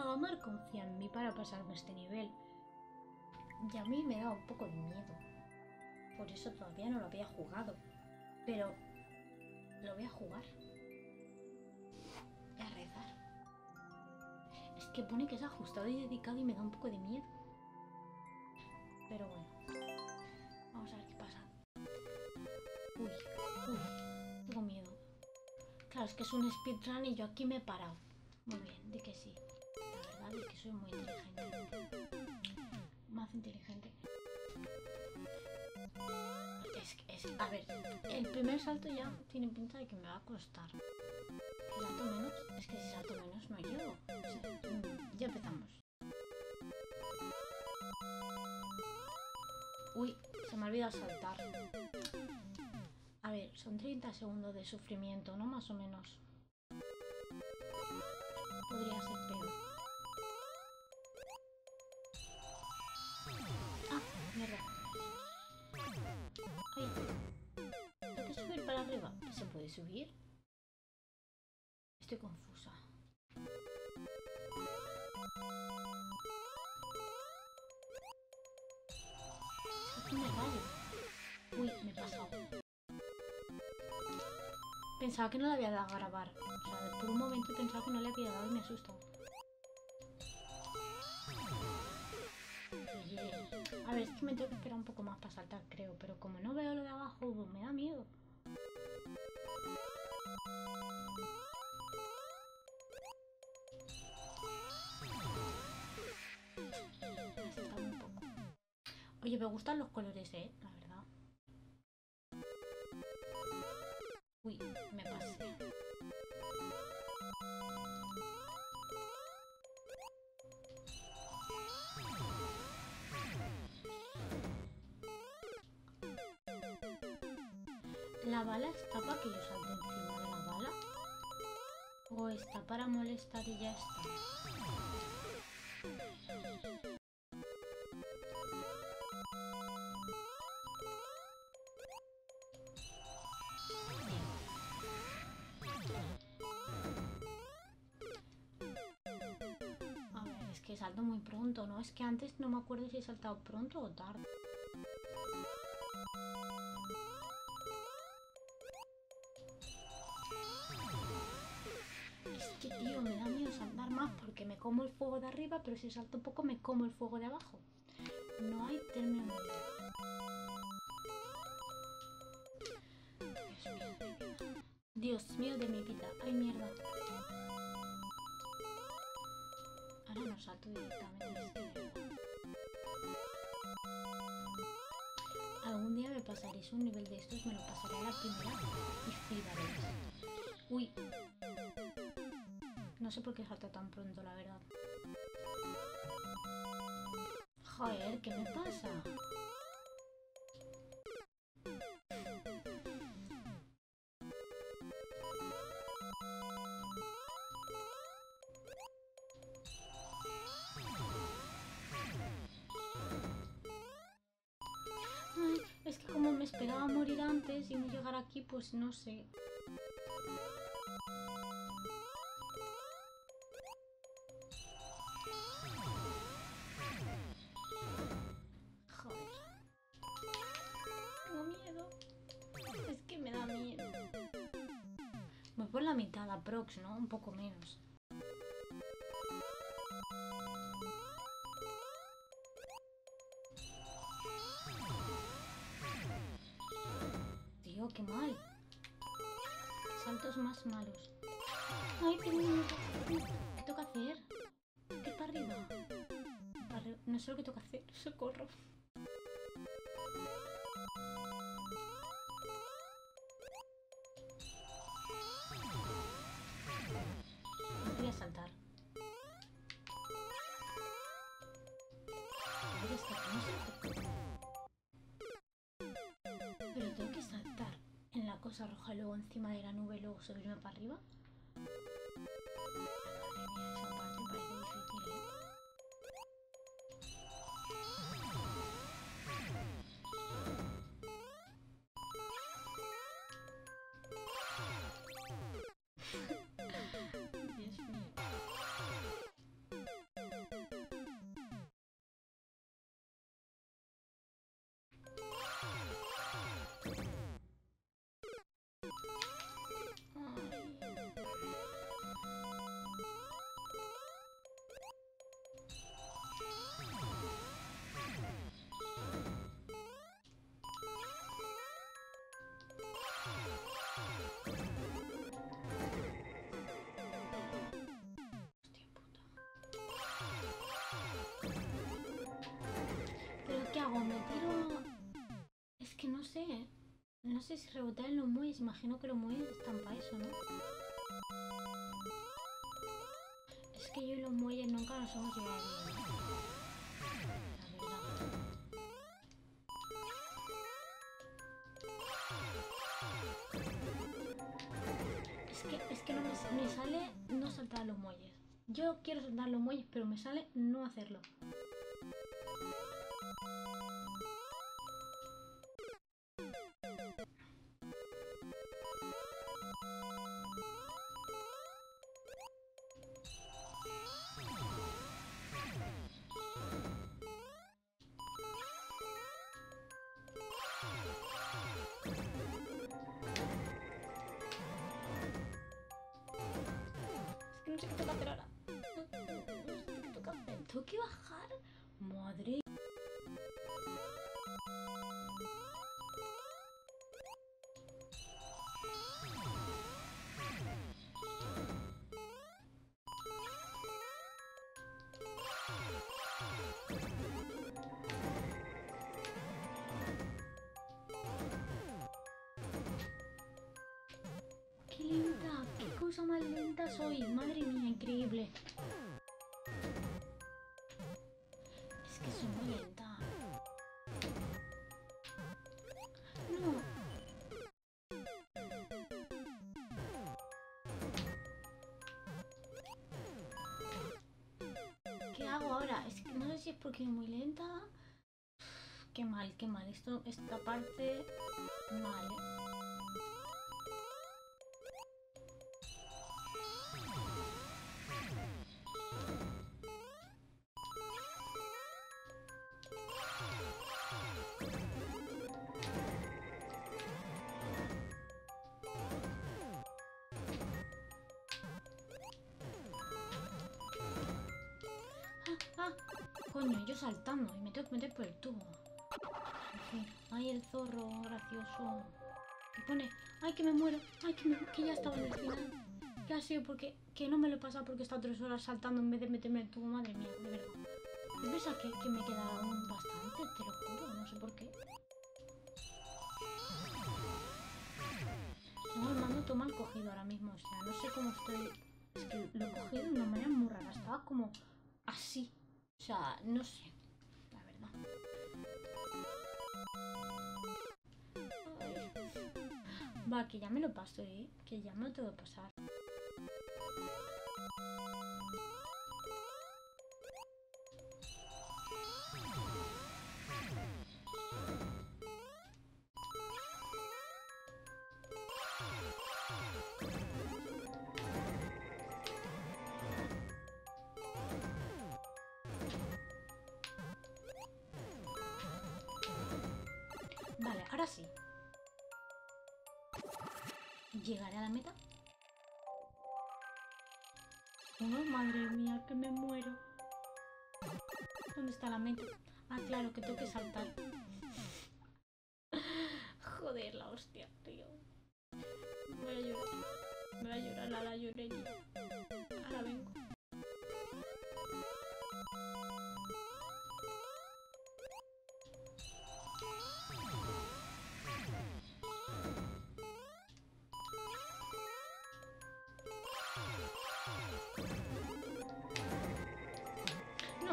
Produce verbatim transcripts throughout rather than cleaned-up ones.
Agamar confía en mí para pasarme este nivel. Y a mí me da un poco de miedo. Por eso todavía no lo había jugado. Pero lo voy a jugar. Y a rezar. Es que pone que es ajustado y dedicado y me da un poco de miedo. Pero bueno. Vamos a ver qué pasa. Uy, uy. Tengo miedo. Claro, es que es un speedrun y yo aquí me he parado. Muy bien, de que sí. La verdad es que soy muy inteligente. Más inteligente. Es, es, a ver, el primer salto ya tiene pinta de que me va a costar. Si salto menos, es que si salto menos no llego. O sea, ya empezamos. Uy, se me ha olvidado saltar. A ver, son treinta segundos de sufrimiento, ¿no? Más o menos. Podría ser peor. Ah, mierda. Ay, tengo que subir para arriba. ¿Se puede subir? Estoy confusa. Aquí me rayo. Uy, me he pasado. Pensaba que no le había dado a grabar. O sea, por un momento pensaba que no le había dado y me asustó. Oye, a ver, es que me tengo que esperar un poco más para saltar, creo. Pero como no veo lo de abajo, pues me da miedo. Un poco. Oye, me gustan los colores, eh, la verdad. Uy, me pasé. ¿La bala está para que yo salte encima de la bala? ¿O está para molestar y ya está? A ver, es que salto muy pronto, ¿no? Es que antes no me acuerdo si he saltado pronto o tarde. Es que, tío, me da miedo saltar más porque me como el fuego de arriba, pero si salto poco me como el fuego de abajo. No hay término medio. Dios mío de mi vida. Ay, mierda. Ahora no salto directamente. Es que... Algún día me pasaréis un nivel de estos, me lo pasaré a la primera y fliparéis. Uy. No sé por qué salto tan pronto, la verdad. Joder, ¿qué me pasa? Ay, es que como me esperaba morir antes y no llegar aquí, pues no sé. Joder. Tengo miedo. Es que me da miedo. Voy por la mitad, aprox, ¿no? Un poco menos. Tío, qué mal. Saltos más malos. Ay, qué miedo. ¿Qué toca hacer? ¿Qué para arriba? Para arriba. No sé lo que toca hacer. Socorro. No quería saltar. Pero es que no sé lo que toca. Pero tengo que saltar en la cosa roja, luego encima de la nube, y luego subirme para arriba. Madre mía, esa parte parece difícil, ¿eh? Dios mío. ¿qué hago? ¿Me tiro? Es que no sé. No sé si rebotar en los muelles. Imagino que los muelles están para eso, ¿no? Es que yo y los muelles nunca nos hemos llevado bien. La verdad. Es que, es que no me, me sale no saltar los muelles. Yo quiero saltar los muelles, pero me sale no hacerlo. Es que no sé qué tengo que hacer ahora. No, no, no sé qué tengo que hacer. ¿Tengo que bajar? Madre. ¡Qué lenta! ¡Qué cosa más lenta soy! ¡Madre mía, increíble! Es que soy muy lenta. No. ¿Qué hago ahora? Es que no sé si es porque soy muy lenta. Qué mal, qué mal. Esto, esta parte... Mal, ¿eh? ¡Ah! Coño, yo saltando y me tengo que meter por el tubo. En fin, ay, el zorro gracioso. Y pone, ay, que me muero, ay, que, me, que ya estaba en el final. Que ha sido porque, que no me lo he pasado porque he estado tres horas saltando en vez de meterme en el tubo. Madre mía, de verdad. Yo pensaba que, que me quedaba aún bastante, te lo juro, no sé por qué. Tengo el mando todo mal cogido ahora mismo, o sea, no sé cómo estoy. Es que lo he cogido de una manera muy rara, estaba como así. O sea, no sé, la verdad. Ay. Va, que ya me lo paso, ¿eh? Que ya me lo tengo que pasar. Vale, ahora sí. ¿Llegaré a la meta? Oh, madre mía, que me muero. ¿Dónde está la meta? Ah, claro, que tengo que saltar. Joder, la hostia, tío. Voy a llorar. Voy a llorar a la llorería. Ahora vengo. No.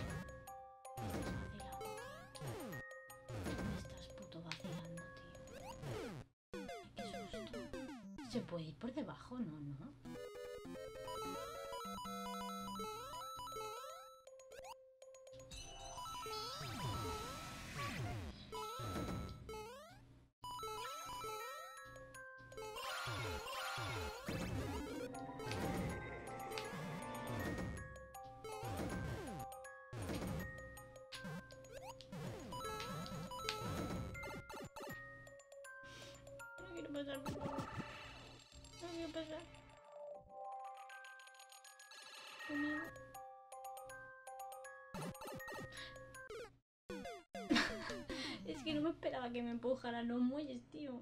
Me estás puto vacilando, tío. Qué susto. ¿Se puede ir por debajo? No, no. No quiero pasar, por favor. No quiero pasar. Qué miedo. Es que no me esperaba que me empujaran los muelles, tío.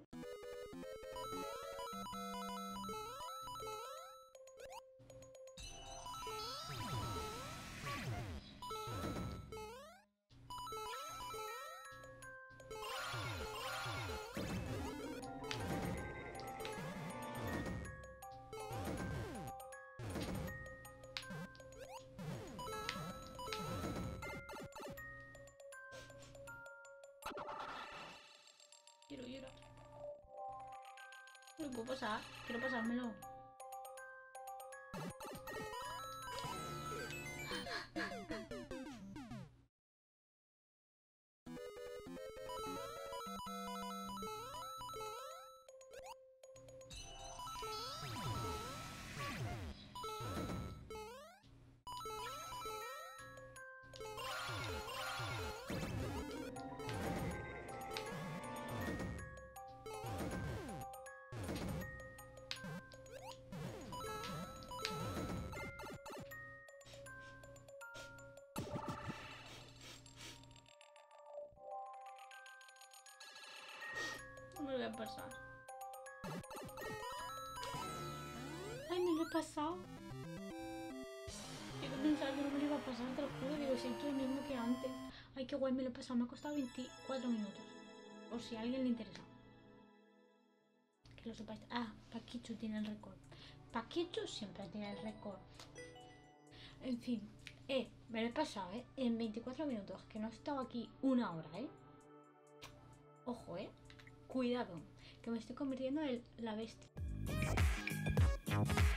Quiero llorar. No lo puedo pasar. Quiero pasármelo. No me lo voy a pasar. Ay, me lo he pasado. Yo pensaba que no me lo iba a pasar, te lo juro. Digo, si esto es lo mismo que antes. Ay, qué guay, me lo he pasado. Me ha costado veinticuatro minutos. Por si a alguien le interesa. Que lo sepáis. Ah, Paquichu tiene el récord. Paquichu siempre tiene el récord. En fin. Eh, me lo he pasado, ¿eh? En veinticuatro minutos. Que no he estado aquí una hora, ¿eh? Ojo, ¿eh? Cuidado. Que me estoy convirtiendo en la bestia.